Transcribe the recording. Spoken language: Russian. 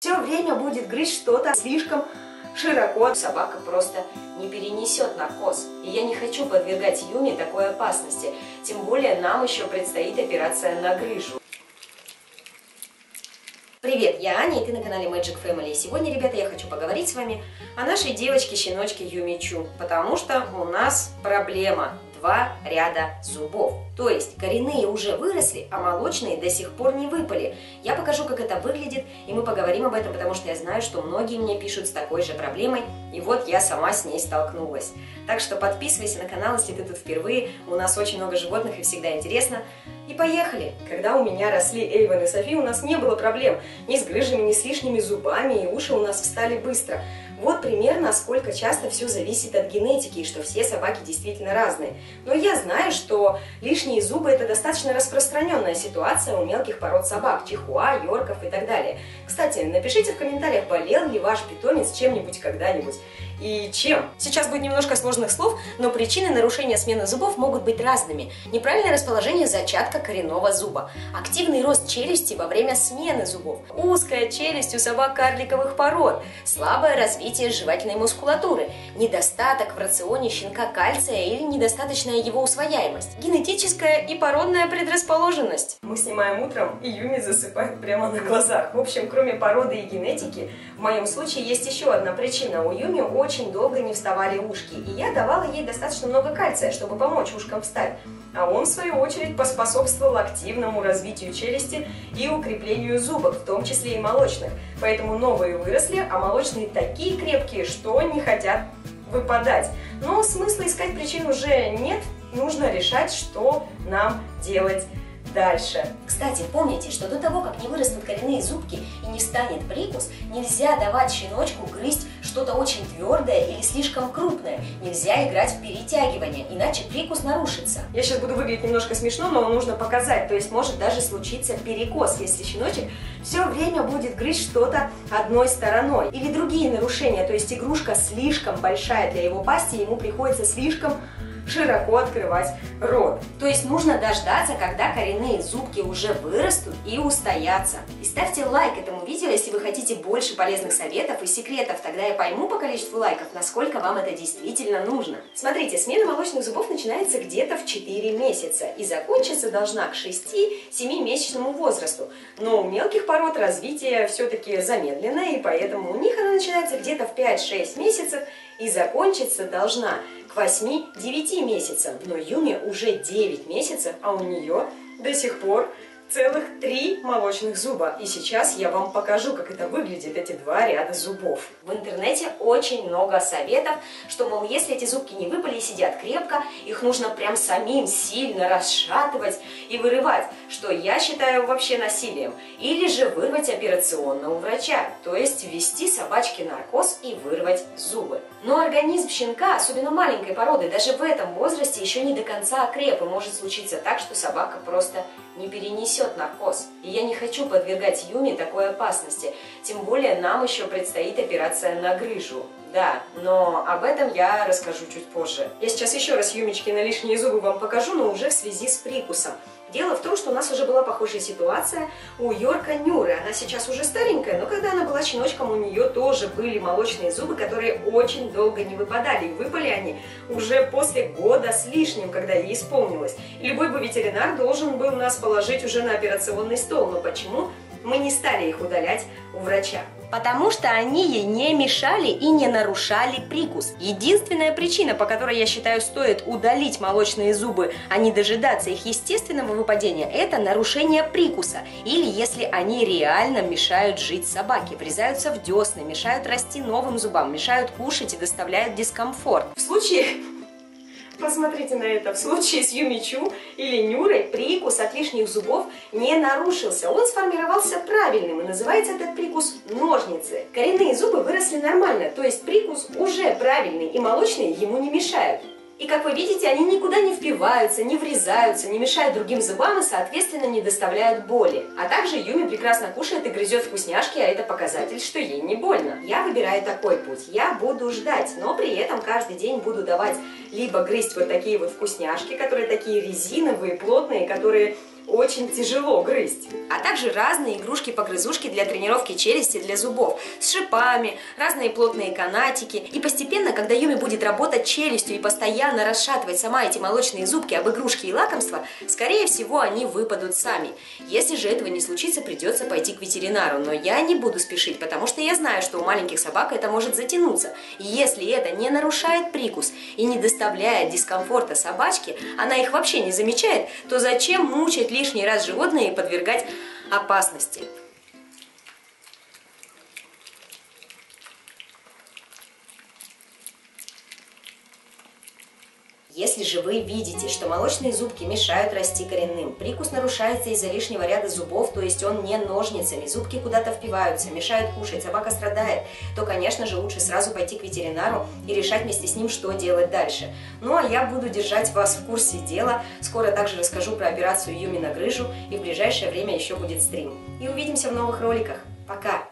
все время будет грызть что-то слишком широко. Собака просто не перенесет наркоз. И я не хочу подвергать Юми такой опасности. Тем более нам еще предстоит операция на грыжу. Привет, я Аня, и ты на канале Magic Family. И сегодня, ребята, я хочу поговорить с вами о нашей девочке-щеночке Юми Чу, потому что у нас проблема. 2 ряда зубов. То есть коренные уже выросли, а молочные до сих пор не выпали. Я покажу, как это выглядит, и мы поговорим об этом, потому что я знаю, что многие мне пишут с такой же проблемой, и вот я сама с ней столкнулась. Так что подписывайся на канал, если ты тут впервые, у нас очень много животных и всегда интересно. И поехали! Когда у меня росли Эйвен и Софи, у нас не было проблем ни с грыжами, ни с лишними зубами, и уши у нас встали быстро. Вот примерно сколько часто все зависит от генетики, и что все собаки действительно разные. Но я знаю, что лишние зубы – это достаточно распространенная ситуация у мелких пород собак, чихуа, йорков и так далее. Кстати, напишите в комментариях, болел ли ваш питомец чем-нибудь когда-нибудь и чем. Сейчас будет немножко сложных слов, но причины нарушения смены зубов могут быть разными. Неправильное расположение зачатка коренного зуба, активный рост челюсти во время смены зубов, узкая челюсть у собак карликовых пород, слабое развитие жевательной мускулатуры, недостаток в рационе щенка кальция или недостаточная его усвояемость, генетическая и породная предрасположенность. Мы снимаем утром, и Юми засыпает прямо на глазах. В общем, кроме породы и генетики, в моем случае есть еще одна причина. У Юми очень долго не вставали ушки, и я давала ей достаточно много кальция, чтобы помочь ушкам встать. А он, в свою очередь, поспособствовал активному развитию челюсти и укреплению зубов, в том числе и молочных. Поэтому новые выросли, а молочные такие крепкие, что не хотят выпадать. Но смысла искать причин уже нет, нужно решать, что нам делать дальше. Кстати, помните, что до того, как не вырастут коренные зубки и не станет прикус, нельзя давать щеночку грызть что-то очень твердое или слишком крупное. Нельзя играть в перетягивание, иначе прикус нарушится. Я сейчас буду выглядеть немножко смешно, но нужно показать. То есть может даже случиться перекос, если щеночек все время будет грызть что-то одной стороной. Или другие нарушения, то есть игрушка слишком большая для его пасти, ему приходится слишком широко открывать рот. То есть нужно дождаться, когда коренные зубки уже вырастут и устоятся. И ставьте лайк этому видео, если вы хотите больше полезных советов и секретов. Тогда я пойму по количеству лайков, насколько вам это действительно нужно. Смотрите, смена молочных зубов начинается где-то в 4 месяца и закончиться должна к 6-7-месячному возрасту. Но у мелких пород развитие все-таки замедленное, и поэтому у них она начинается где-то в 5-6 месяцев и закончиться должна к 8-9 месяцам. Но Юми уже 9 месяцев, а у нее до сих пор целых 3 молочных зуба. И сейчас я вам покажу, как это выглядит, эти 2 ряда зубов. В интернете очень много советов, что, мол, если эти зубки не выпали и сидят крепко, их нужно прям самим сильно расшатывать и вырывать, что я считаю вообще насилием. Или же вырвать операционно у врача, то есть ввести собачке наркоз и вырвать зубы. Но организм щенка, особенно маленькой породы, даже в этом возрасте еще не до конца окреп, и может случиться так, что собака просто не перенесет наркоз. И я не хочу подвергать Юми такой опасности, тем более нам еще предстоит операция на грыжу. Да, но об этом я расскажу чуть позже. Я сейчас еще раз Юмички на лишние зубы вам покажу, но уже в связи с прикусом. Дело в том, что у нас уже была похожая ситуация у Йорка Нюры. Она сейчас уже старенькая, но когда она была щеночком, у нее тоже были молочные зубы, которые очень долго не выпадали. И выпали они уже после года с лишним, когда ей исполнилось. И любой бы ветеринар должен был нас положить уже на операционный стол. Но почему мы не стали их удалять у врача? Потому что они ей не мешали и не нарушали прикус. Единственная причина, по которой, я считаю, стоит удалить молочные зубы, а не дожидаться их естественного выпадения, это нарушение прикуса. Или если они реально мешают жить собаке, врезаются в десны, мешают расти новым зубам, мешают кушать и доставляют дискомфорт. В случае... Посмотрите на это. В случае с Юми Чу или Нюрой прикус от лишних зубов не нарушился. Он сформировался правильным, и называется этот прикус ножницы. Коренные зубы выросли нормально, то есть прикус уже правильный, и молочные ему не мешают. И, как вы видите, они никуда не впиваются, не врезаются, не мешают другим зубам и, соответственно, не доставляют боли. А также Юми прекрасно кушает и грызет вкусняшки, а это показатель, что ей не больно. Я выбираю такой путь. Я буду ждать, но при этом каждый день буду давать либо грызть вот такие вот вкусняшки, которые такие резиновые, плотные, которые очень тяжело грызть. А также разные игрушки-погрызушки для тренировки челюсти для зубов, с шипами, разные плотные канатики. И постепенно, когда Юми будет работать челюстью и постоянно расшатывать сама эти молочные зубки об игрушки и лакомства, скорее всего, они выпадут сами. Если же этого не случится, придется пойти к ветеринару. Но я не буду спешить, потому что я знаю, что у маленьких собак это может затянуться. И если это не нарушает прикус и не доставляет дискомфорта собачке, она их вообще не замечает, то зачем мучать лишний раз животное и подвергать опасности? Если же вы видите, что молочные зубки мешают расти коренным, прикус нарушается из-за лишнего ряда зубов, то есть он не ножницами, зубки куда-то впиваются, мешают кушать, собака страдает, то, конечно же, лучше сразу пойти к ветеринару и решать вместе с ним, что делать дальше. Ну а я буду держать вас в курсе дела, скоро также расскажу про операцию Юми на грыжу, и в ближайшее время еще будет стрим. И увидимся в новых роликах. Пока!